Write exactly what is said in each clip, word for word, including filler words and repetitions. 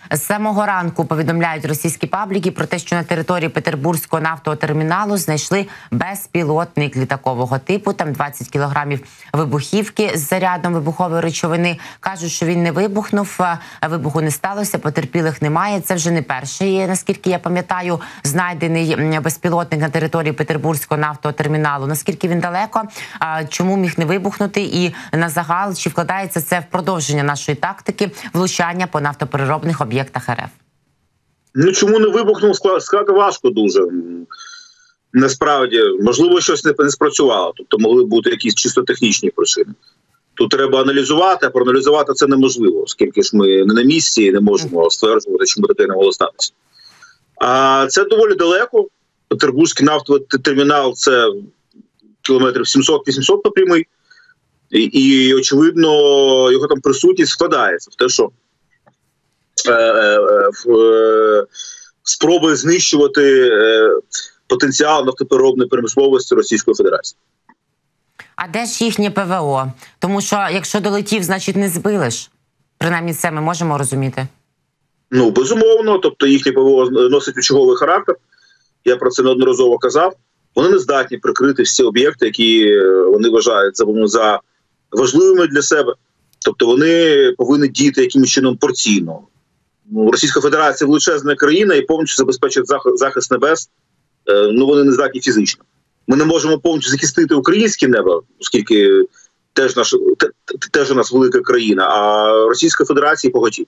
З самого ранку повідомляють російські пабліки про те, що на території Петербурзького нафтового терміналу знайшли безпілотник літакового типу. Там двадцять кілограмів вибухівки з зарядом вибухової речовини. Кажуть, що він не вибухнув, вибуху не сталося, потерпілих немає. Це вже не перший, наскільки я пам'ятаю, знайдений безпілотник на території Петербурзького нафтового терміналу. Наскільки він далеко, чому міг не вибухнути і на загал, чи вкладається це в продовження нашої тактики влучання по нафтопереробних об'єктах РФ? Ну, чому не вибухнув, сказати важко дуже. Насправді, можливо, щось не спрацювало. Тобто могли бути якісь чисто технічні причини. Тут треба аналізувати, а проаналізувати це неможливо, оскільки ж ми не на місці і не можемо стверджувати, чому таке не могло статися. А це доволі далеко. Петербурзький нафтовий термінал – це кілометрів сімсот-вісімсот по прямій. І, і, очевидно, його там присутність складається в те, що е, е, е, спроби знищувати е, потенціал нафтопереробної промисловості Російської Федерації. А де ж їхнє ПВО? Тому що, якщо долетів, значить не збили ж. Принаймні це ми можемо розуміти. Ну, безумовно. Тобто їхнє ПВО носить очаговий характер. Я про це неодноразово казав. Вони не здатні прикрити всі об'єкти, які вони вважають за, за важливими для себе. Тобто вони повинні діяти якимось чином порційно. Ну, Російська Федерація – величезна країна і повністю забезпечує захист небес. Ну, вони не здатні фізично. Ми не можемо повністю захистити українське небо, оскільки теж, наш, теж у нас велика країна, а Російська Федерація поготів.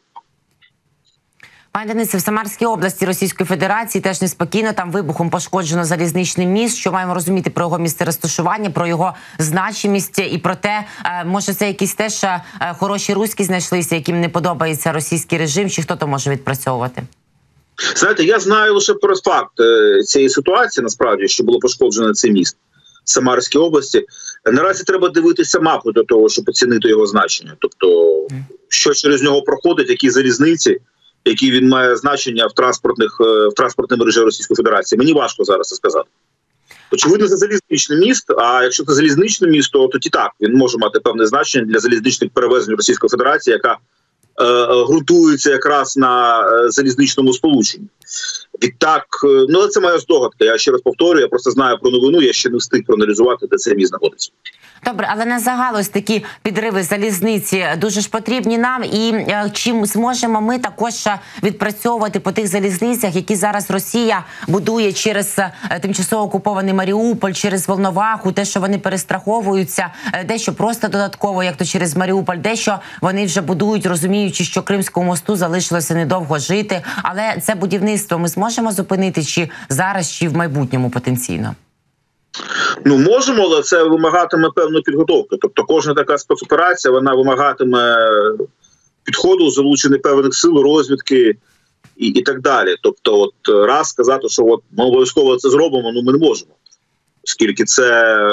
Пане Денисе, в Самарській області Російської Федерації теж неспокійно, там вибухом пошкоджено залізничний міст. Що маємо розуміти про його місце розташування, про його значимість і про те, може це якісь теж хороші руські знайшлися, яким не подобається російський режим, чи хто то може відпрацьовувати? Знаєте, я знаю лише про факт цієї ситуації, насправді, що було пошкоджено цей міст в Самарській області. Наразі треба дивитися мапу до того, щоб оцінити його значення. Тобто, що через нього проходить, які залізниці, які він має значення в транспортних в транспортній мережі Російської Федерації. Мені важко зараз це сказати. Очевидно, це залізничне місто, а якщо це залізничне місто, то і так, він може мати певне значення для залізничних перевезень Російської Федерації, яка е, ґрунтується якраз на е, залізничному сполученні. Відтак, е, ну це моя здогадка, я ще раз повторюю, я просто знаю про новину, я ще не встиг проаналізувати, де це місто знаходиться. Добре, але на загал ось такі підриви залізниці дуже ж потрібні нам. І чим зможемо ми також відпрацьовувати по тих залізницях, які зараз Росія будує через тимчасово окупований Маріуполь, через Волноваху, те, що вони перестраховуються, дещо просто додатково, як то через Маріуполь, дещо вони вже будують, розуміючи, що Кримському мосту залишилося недовго жити. Але це будівництво ми зможемо зупинити чи зараз, чи в майбутньому потенційно? Ну, можемо, але це вимагатиме певної підготовки. Тобто кожна така спецоперація, вона вимагатиме підходу, залучення певних сил, розвідки і, і так далі. Тобто от раз сказати, що от ми обов'язково це зробимо, ну ми не можемо. Оскільки це е,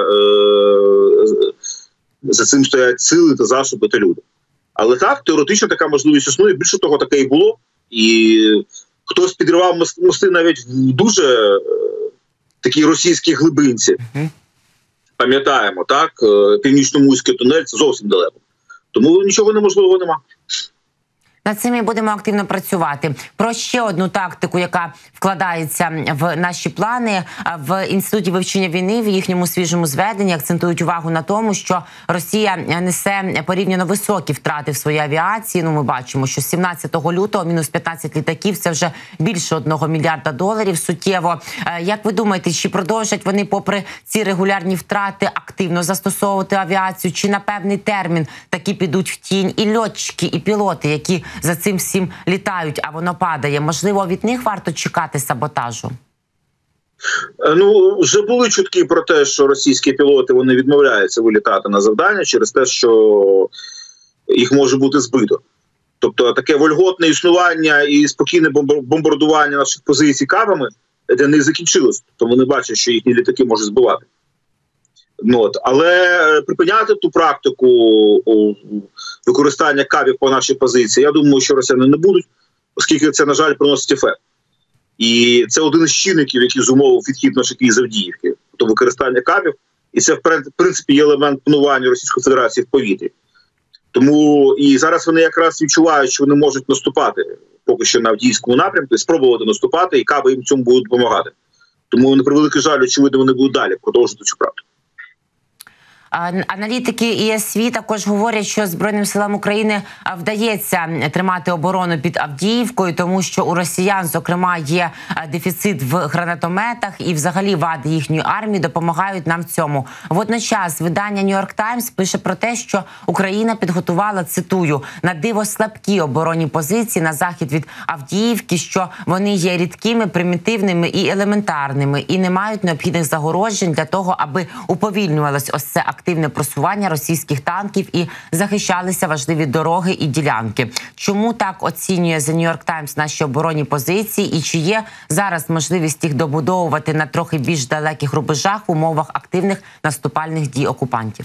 за цим стоять сили та засоби та люди. Але так, теоретично така можливість існує. Більше того, таке і було. І хтось підривав мости навіть в дуже такій російській глибинці. Uh-huh. Пам'ятаємо, так? Північно-Муський тунель – це зовсім далеко. Тому нічого неможливого нема. Над цим ми будемо активно працювати. Про ще одну тактику, яка вкладається в наші плани. В Інституті вивчення війни, в їхньому свіжому зведенні акцентують увагу на тому, що Росія несе порівняно високі втрати в своїй авіації. Ну, ми бачимо, що сімнадцятого лютого мінус п'ятнадцять літаків – це вже більше одного мільярда доларів суттєво. Як ви думаєте, чи продовжать вони, попри ці регулярні втрати, активно застосовувати авіацію? Чи на певний термін таки підуть в тінь і льотчики, і пілоти, які за цим всім літають, а воно падає? Можливо, від них варто чекати саботажу? Ну, вже були чутки про те, що російські пілоти, вони відмовляються вилітати на завдання через те, що їх може бути збито. Тобто таке вольготне існування і спокійне бомбардування наших позицій кабами де не закінчилось. Тобто вони бачать, що їхні літаки можуть збивати. Ну, от. Але припиняти ту практику о, використання кабів по нашій позиції, я думаю, що росіяни не будуть, оскільки це, на жаль, приносить ефект. І це один із чинників, який зумовив відхід наших із Авдіївки, тобто використання кабів. І це, в принципі, є елемент панування Російської Федерації в повітрі. Тому і зараз вони якраз відчувають, що вони можуть наступати поки що на Авдіївському напрямку, спробувати наступати, і Каби їм цьому будуть допомагати. Тому, на превеликий жаль, очевидно, вони будуть далі продовжувати цю правду. Аналітики І Ес Ві також говорять, що Збройним силам України вдається тримати оборону під Авдіївкою, тому що у росіян, зокрема, є дефіцит в гранатометах і взагалі вади їхньої армії допомагають нам в цьому. Водночас видання Нью-Йорк Таймс пише про те, що Україна підготувала, цитую, на диво слабкі оборонні позиції на захід від Авдіївки, що вони є рідкими, примітивними і елементарними і не мають необхідних загороджень для того, аби уповільнювалось ось це активне просування російських танків і захищалися важливі дороги і ділянки. Чому так оцінює The New York Times наші оборонні позиції і чи є зараз можливість їх добудовувати на трохи більш далеких рубежах в умовах активних наступальних дій окупантів?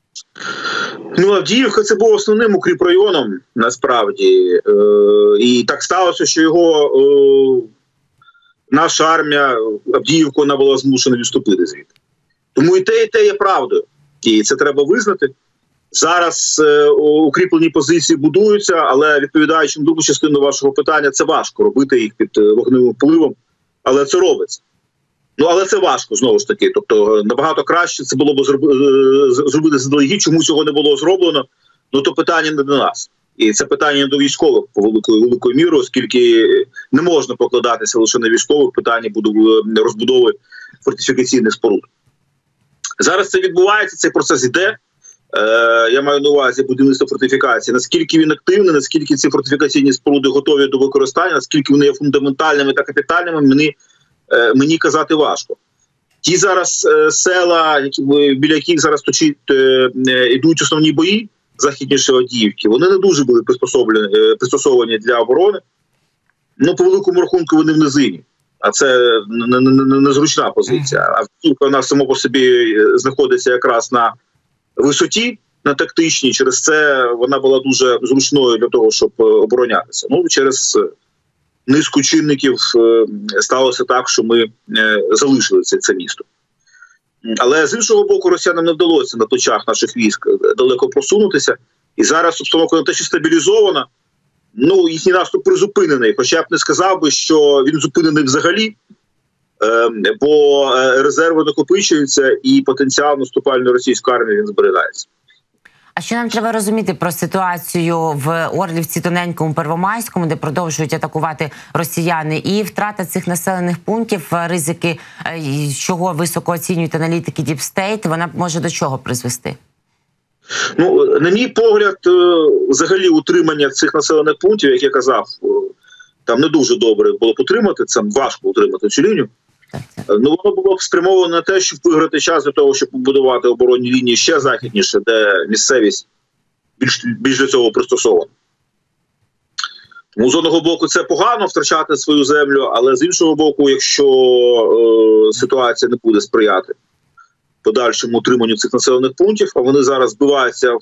Ну, Авдіївка – це був основним укріпрайоном, насправді. Е, і так сталося, що його е, наша армія, Авдіївку, вона була змушена відступити звідти. Тому і те, і те є правдою. І це треба визнати. Зараз е, укріплені позиції будуються, але відповідаючи на другу частину вашого питання, це важко робити їх під вогневим впливом, але це робиться. Ну, але це важко, знову ж таки. Тобто, набагато краще це було б зробити заздалегідь, чому цього не було зроблено, ну, то питання не до нас. І це питання до військових по великою, великою мірою, оскільки не можна покладатися лише на військових, питання розбудови фортифікаційних споруд. Зараз це відбувається, цей процес іде. Е, я маю на увазі будівництво фортифікації. Наскільки він активний, наскільки ці фортифікаційні споруди готові до використання, наскільки вони є фундаментальними та капітальними, мені, е, мені казати важко. Ті зараз е, села, які, біля яких зараз точить, е, йдуть основні бої, західніше Авдіївки, вони не дуже були пристосовані, е, пристосовані для оборони. Ну, по великому рахунку, вони в низині. А це незручна позиція. Авдіївка, вона само по собі знаходиться якраз на висоті, на тактичній. Через це вона була дуже зручною для того, щоб оборонятися. Ну, через низку чинників сталося так, що ми залишили це, це місто. Але з іншого боку, росіянам не вдалося на плечах наших військ далеко просунутися. І зараз обстановка не те, що стабілізована, ну, їхній наступ призупинений, хоча я б не сказав би, що він зупинений взагалі, бо резерви накопичуються і потенціал наступальної російської армії він зберігається. А що нам треба розуміти про ситуацію в Орлівці, Тоненькому, Первомайському, де продовжують атакувати росіяни, і втрата цих населених пунктів, ризики, чого високо оцінюють аналітики Deep State, вона може до чого призвести? Ну, на мій погляд, взагалі утримання цих населених пунктів, як я казав, там не дуже добре було б утримати, це важко утримати цю лінію. Ну, воно було б спрямовано на те, щоб виграти час для того, щоб побудувати оборонні лінії ще західніше, де місцевість більш, більш для цього пристосована. Тому з одного боку це погано втрачати свою землю, але з іншого боку, якщо е, ситуація не буде сприяти подальшому утриманню цих населених пунктів, а вони зараз збиваються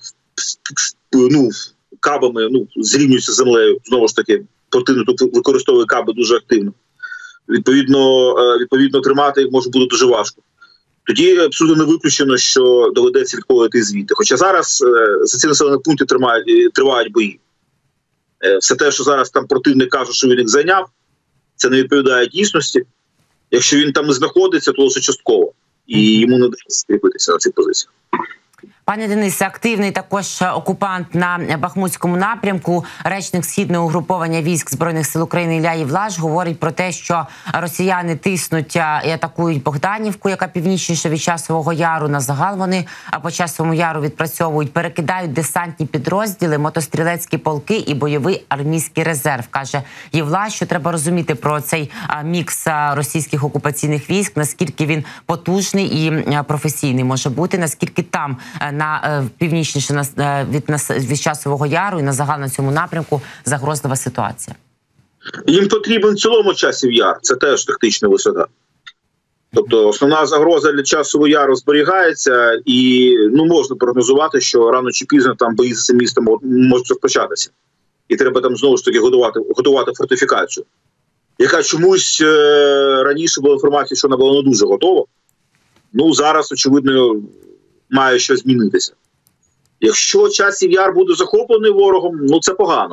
ну, кабами, ну, зрівнюються з землею, знову ж таки, противник тут використовує каби дуже активно. Відповідно, відповідно, тримати їх може бути дуже важко. Тоді абсолютно не виключено, що доведеться відходити звідти. Хоча зараз за ці населені пункти тривають, тривають бої. Все те, що зараз там противник каже, що він їх зайняв, це не відповідає дійсності. Якщо він там не знаходиться, то лише частково. І йому не вдається скріпитися на цих позиціях. Пане Денисе, активний також окупант на Бахмутському напрямку. Речник Східного угруповання військ Збройних сил України Ілля Євлаш говорить про те, що росіяни тиснуть і атакують Богданівку, яка північніше від Часового Яру. На загал вони по Часовому Яру відпрацьовують, перекидають десантні підрозділи, мотострілецькі полки і бойовий армійський резерв. Каже Євлаш, що треба розуміти про цей мікс російських окупаційних військ, наскільки він потужний і професійний може бути, наскільки там на північніше від, від Часового Яру і на загал на цьому напрямку загрозлива ситуація. Їм потрібен в цілому Часів Яр, це теж тактична висота. Тобто основна загроза для Часового Яру зберігається і ну, можна прогнозувати, що рано чи пізно там бої за цим містом можуть розпочатися. І треба там знову ж таки готувати, готувати фортифікацію, яка чомусь е раніше була інформація, що вона була не дуже готова. Ну зараз, очевидно, має щось змінитися. Якщо Часів Яр буде захоплений ворогом, ну це погано.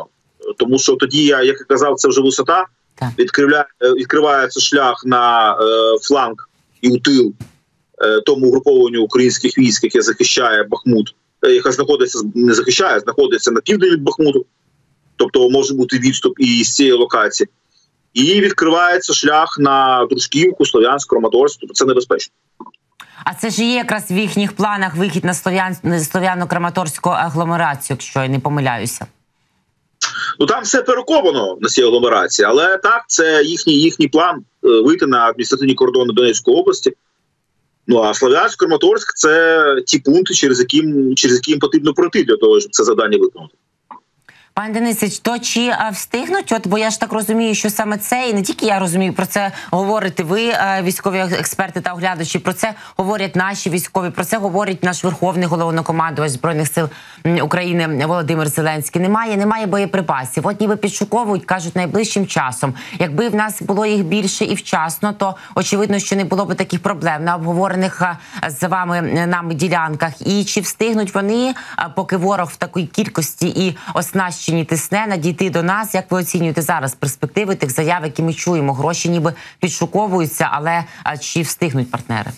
тому що тоді, як я казав, це вже висота, відкриває, відкривається шлях на е, фланг і у тил е, тому угрупованню українських військ, яке захищає Бахмут, е, яка знаходиться, не захищає, знаходиться на південь від Бахмуту, тобто може бути відступ і з цієї локації. І відкривається шлях на Дружківку, Слов'янськ, Краматорськ, тобто це небезпечно. А це ж є якраз в їхніх планах вихід на Слов'ян... Слов'яно-Краматорську агломерацію, якщо я не помиляюся. Ну там все перековано на цій агломерації, але так, це їхній, їхній план вийти на адміністративні кордони Донецької області. Ну а Слов'янськ-Краматорськ – це ті пункти, через які, через які їм потрібно пройти для того, щоб це завдання виконати. Пане Денисе, то чи встигнуть? От, бо я ж так розумію, що саме це, і не тільки я розумію, про це говорите ви, військові експерти та оглядачі, про це говорять наші військові, про це говорить наш Верховний Головнокомандувач Збройних сил України Володимир Зеленський. Немає, немає боєприпасів. От ніби підшуковують, кажуть, найближчим часом. Якби в нас було їх більше і вчасно, то очевидно, що не було б таких проблем на обговорених з вами нами ділянках. І чи встигнуть вони, поки ворог в такій кількості і оснащені тисне, надійти до нас? Як ви оцінюєте зараз перспективи тих заяв, які ми чуємо? Гроші ніби підшуковуються, але чи встигнуть партнери?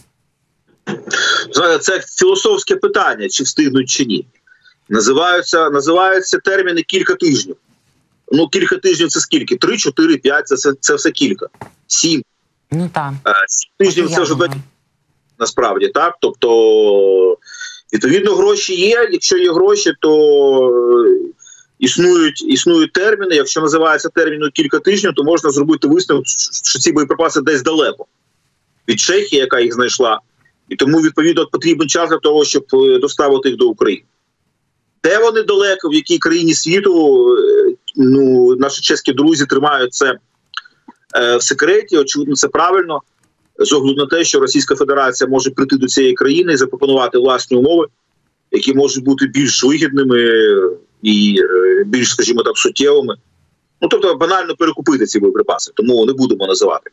Це філософське питання, чи встигнуть, чи ні. Називаються, називаються терміни кілька тижнів. Ну, кілька тижнів це скільки? Три, чотири, п'ять, це, це все кілька. Сім. Ну, так. Сім тижнів це вже два, насправді, так? Тобто, відповідно, гроші є. Якщо є гроші, то Існують, існують терміни. Якщо називається терміну кілька тижнів, то можна зробити висновок, що ці боєприпаси десь далеко від Чехії, яка їх знайшла. І тому, відповідно, потрібен час для того, щоб доставити їх до України. Де вони далеко, в якій країні світу, ну, наші чеські друзі тримають це е, в секреті. Очевидно, це правильно, з огляду на те, що Російська Федерація може прийти до цієї країни і запропонувати власні умови, які можуть бути більш вигідними і більш, скажімо так, суттєвими. Ну, тобто, банально перекупити ці боєприпаси. Тому не будемо називати.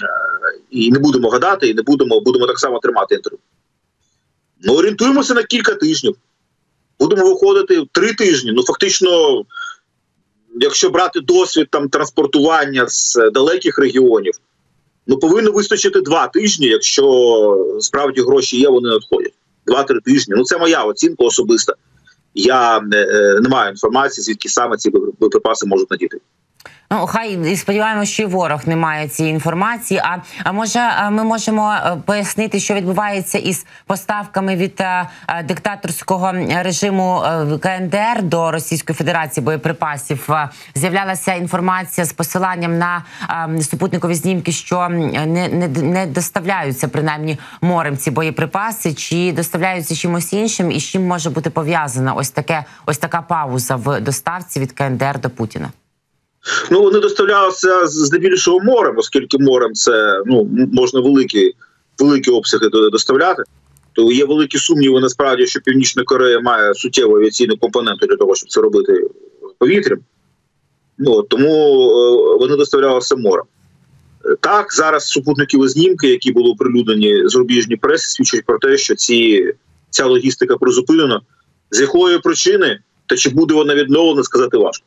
І не будемо гадати, і не будемо, будемо так само тримати інтерв'ю. Ну, орієнтуємося на кілька тижнів. Будемо виходити три тижні. Ну, фактично, якщо брати досвід там транспортування з далеких регіонів, ну, повинно вистачити два тижні, якщо справді гроші є, вони надходять. Два-три тижні. Ну, це моя оцінка особиста. Я не, не маю інформації, звідки саме ці боєприпаси можуть надійти. Ну, хай сподіваємося, що і ворог не має цієї інформації. А, а може ми можемо пояснити, що відбувається із поставками від а, диктаторського режиму КНДР до Російської Федерації боєприпасів? З'являлася інформація з посиланням на а, супутникові знімки, що не, не, не доставляються, принаймні, морем ці боєприпаси, чи доставляються чимось іншим, і з чим може бути пов'язана ось, таке, ось така пауза в доставці від КНДР до Путіна? Ну, вони доставлялися здебільшого морем, оскільки морем це, ну, можна великі, великі обсяги доставляти. То є великі сумніви, насправді, що Північна Корея має суттєву авіаційну компоненту для того, щоб це робити повітрям. Ну, тому вони доставлялися морем. Так, зараз супутникові знімки, які були оприлюднені з зарубіжній преси, свідчать про те, що ці, ця логістика призупинена. З якої причини, та чи буде вона відновлена, сказати важко.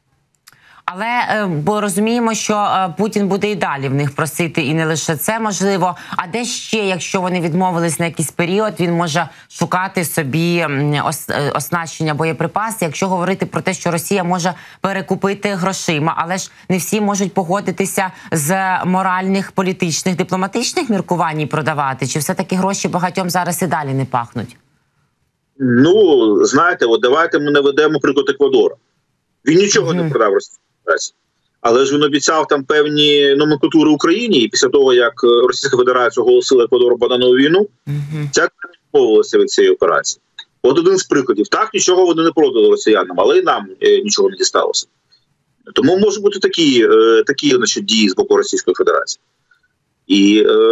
Але бо розуміємо, що Путін буде і далі в них просити, і не лише це можливо. А де ще, якщо вони відмовились на якийсь період, він може шукати собі оснащення боєприпасів, якщо говорити про те, що Росія може перекупити грошима, але ж не всі можуть погодитися з моральних, політичних, дипломатичних міркувань продавати. Чи все-таки гроші багатьом зараз і далі не пахнуть? Ну, знаєте, от давайте ми наведемо приклад Еквадора. Він нічого mm-hmm. не продав Росії. Але ж він обіцяв там певні номенклатури Україні, і після того, як Російська Федерація оголосила Еквадору бананову війну, mm-hmm. ця країна відмовилася від цієї операції. От один з прикладів. Так, нічого вони не продали росіянам, але і нам е, нічого не дісталося. Тому можуть бути такі, е, такі значить, дії з боку Російської Федерації. І е,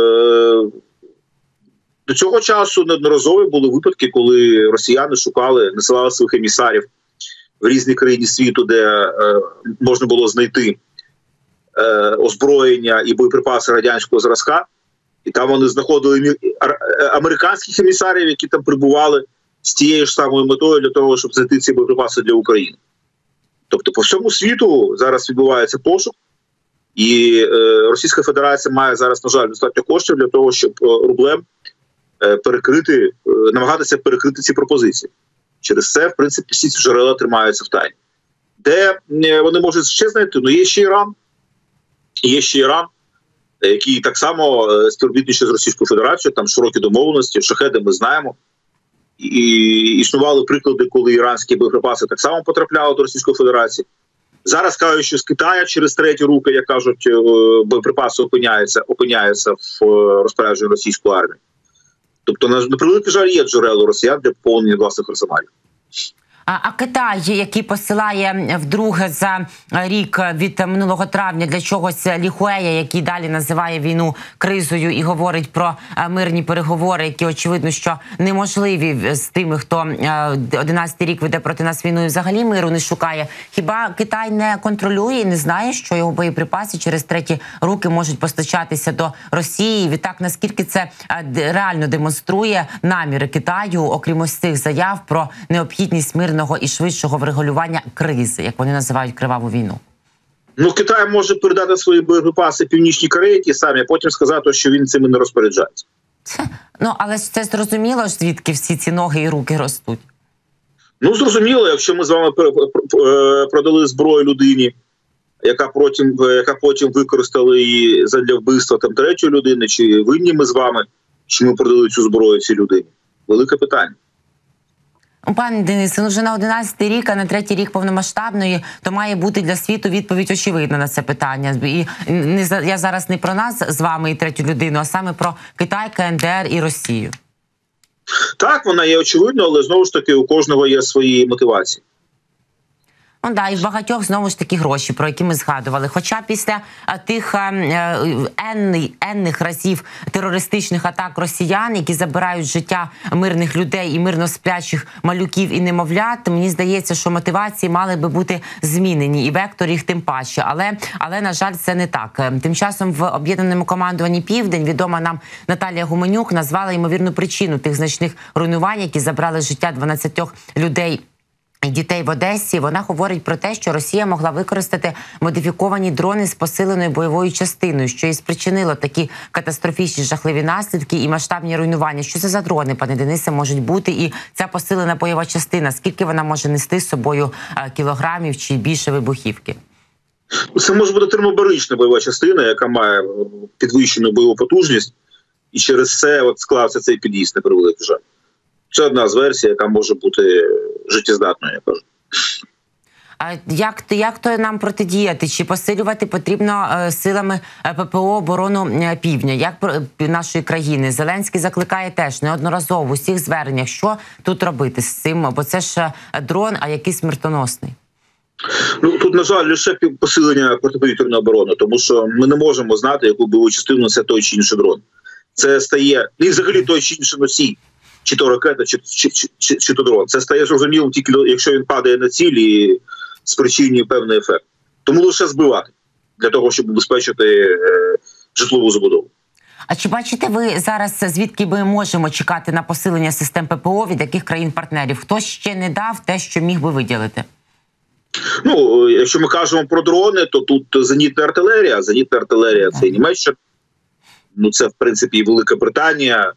до цього часу неодноразові були випадки, коли росіяни шукали, насилали своїх емісарів в різні країни світу, де е, можна було знайти е, озброєння і боєприпаси радянського зразка. І там вони знаходили американських емісарів, які там прибували з тією ж самою метою для того, щоб знайти ці боєприпаси для України. Тобто по всьому світу зараз відбувається пошук, і е, Російська Федерація має зараз, на жаль, достатньо коштів для того, щоб рублем е, перекрити, е, намагатися перекрити ці пропозиції. Через це, в принципі, всі ці джерела тримаються в тайні. Де е, вони можуть ще знайти? Ну, є ще Іран. Є ще Іран, який так само е, співробітничає з Російською Федерацією, там широкі домовленості, шахеди ми знаємо. І існували приклади, коли іранські боєприпаси так само потрапляли до Російської Федерації. Зараз кажуть, що з Китаю через треті руки, як кажуть, боєприпаси опиняються, опиняються в розпорядженні російської армії. Тобто, на превеликий жаль, є джерела росіян для поповнення власних арсеналів. А, а Китай, який посилає вдруге за рік від минулого травня для чогось Лі Хуея, який далі називає війну кризою і говорить про мирні переговори, які, очевидно, що неможливі з тими, хто одинадцятий рік веде проти нас війну і взагалі миру не шукає. Хіба Китай не контролює і не знає, що його боєприпаси через треті руки можуть постачатися до Росії? Відтак, наскільки це реально демонструє наміри Китаю, окрім ось цих заяв про необхідність мирного і швидшого врегулювання кризи, як вони називають криваву війну? Ну, Китай може передати свої боєприпаси Північній Кореї ті самі, а потім сказати, що він цими не розпоряджається. Ну, але ж це зрозуміло, звідки всі ці ноги і руки ростуть. Ну, зрозуміло, якщо ми з вами продали зброю людині, яка потім, яка потім використала її задля вбивства там третьої людини, чи винні ми з вами, що ми продали цю зброю цій людині? Велике питання. Пане Денисе, ну вже на одинадцятий рік, а на третій рік повномасштабної, то має бути для світу відповідь очевидна на це питання. І не, я зараз не про нас з вами і третю людину, а саме про Китай, КНДР і Росію. Так, вона є очевидною, але знову ж таки у кожного є свої мотивації. Ну да, і в багатьох знову ж таки гроші, про які ми згадували. Хоча після а, тих а, енних, енних разів терористичних атак росіян, які забирають життя мирних людей і мирно сплячих малюків і немовлят, мені здається, що мотивації мали би бути змінені, і вектор їх тим паче. Але, але, на жаль, це не так. Тим часом в об'єднаному командуванні «Південь» відома нам Наталія Гуменюк назвала ймовірну причину тих значних руйнувань, які забрали життя дванадцяти людей і дітей в Одесі. Вона говорить про те, що Росія могла використати модифіковані дрони з посиленою бойовою частиною, що і спричинило такі катастрофічні жахливі наслідки і масштабні руйнування. Що це за дрони, пане Денисе, можуть бути? І ця посилена бойова частина, скільки вона може нести з собою кілограмів чи більше вибухівки? Це може бути термобарична бойова частина, яка має підвищену бойову потужність, і через це от склався цей під'їзд, на превеликий жаль. Це одна з версій, яка може бути життєздатною, я кажу. А як, як то нам протидіяти? Чи посилювати потрібно е, силами ППО оборону Півдня, як нашої країни? Зеленський закликає теж неодноразово в усіх зверненнях. Що тут робити з цим? Бо це ж дрон, а який смертоносний. Ну, тут, на жаль, лише посилення протиповітряної оборони, тому що ми не можемо знати, яку бойову частину це той чи інший дрон. Це стає, і взагалі той чи інший носій, чи то ракета, чи, чи, чи, чи, чи то дрон. Це стає зрозуміло тільки, якщо він падає на ціль і спричинює певний ефект. Тому лише збивати, для того, щоб убезпечити е, житлову забудову. А чи бачите ви зараз, звідки ми можемо чекати на посилення систем ППО, від яких країн-партнерів? Хто ще не дав те, що міг би виділити? Ну, якщо ми кажемо про дрони, то тут зенітна артилерія. Зенітна артилерія – це і Німеччина. Ну, це, в принципі, і Велика Британія.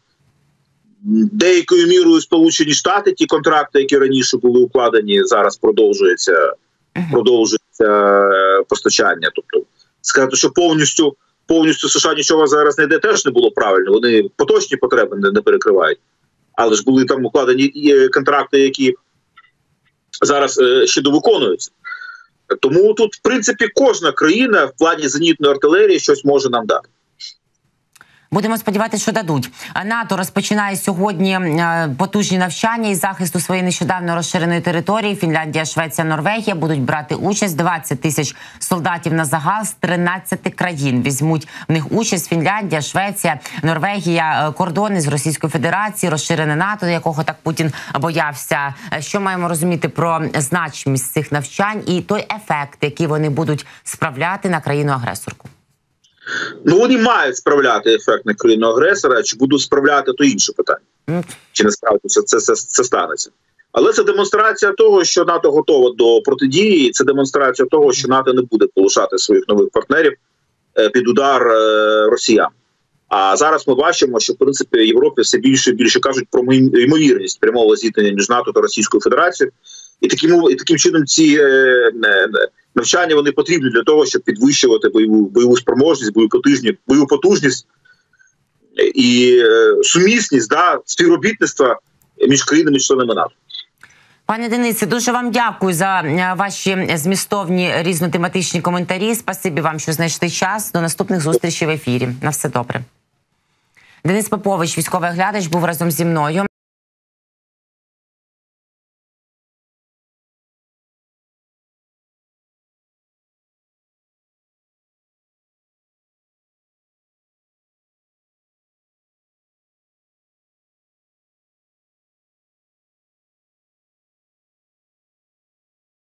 Деякою мірою Сполучені Штати, ті контракти, які раніше були укладені, зараз продовжується, продовжується постачання. Тобто, сказати, що повністю, повністю США нічого зараз не йде, теж не було правильно. Вони поточні потреби не, не перекривають. Але ж були там укладені контракти, які зараз е, ще довиконуються. Тому тут, в принципі, кожна країна в плані зенітної артилерії щось може нам дати. Будемо сподіватися, що дадуть. НАТО розпочинає сьогодні потужні навчання із захисту своєї нещодавно розширеної території. Фінляндія, Швеція, Норвегія будуть брати участь. двадцять тисяч солдатів на загал з тринадцяти країн візьмуть в них участь. Фінляндія, Швеція, Норвегія, кордони з Російською Федерацією, розширене НАТО, якого так Путін боявся. Що маємо розуміти про значимість цих навчань і той ефект, який вони будуть справляти на країну-агресорку? Ну, вони мають справляти ефект на країну-агресора, чи будуть справляти, то інше питання. Mm. Чи насправді це, це, це, це станеться. Але це демонстрація того, що НАТО готова до протидії, це демонстрація того, що НАТО не буде полишати своїх нових партнерів під удар росіян. А зараз ми бачимо, що в принципі Європі все більше і більше кажуть про ймовірність прямого зіткнення між НАТО та Російською Федерацією. І таким, і таким чином ці е, навчання вони потрібні для того, щоб підвищувати бойову, бойову спроможність, бойову потужність, бойову потужність і е, сумісність, да, співробітництва між країнами-членами НАТО. Пане Денисе, дуже вам дякую за ваші змістовні різнотематичні коментарі. Спасибі вам, що знайшли час. До наступних зустрічей в ефірі. На все добре. Денис Попович, військовий оглядач, був разом зі мною.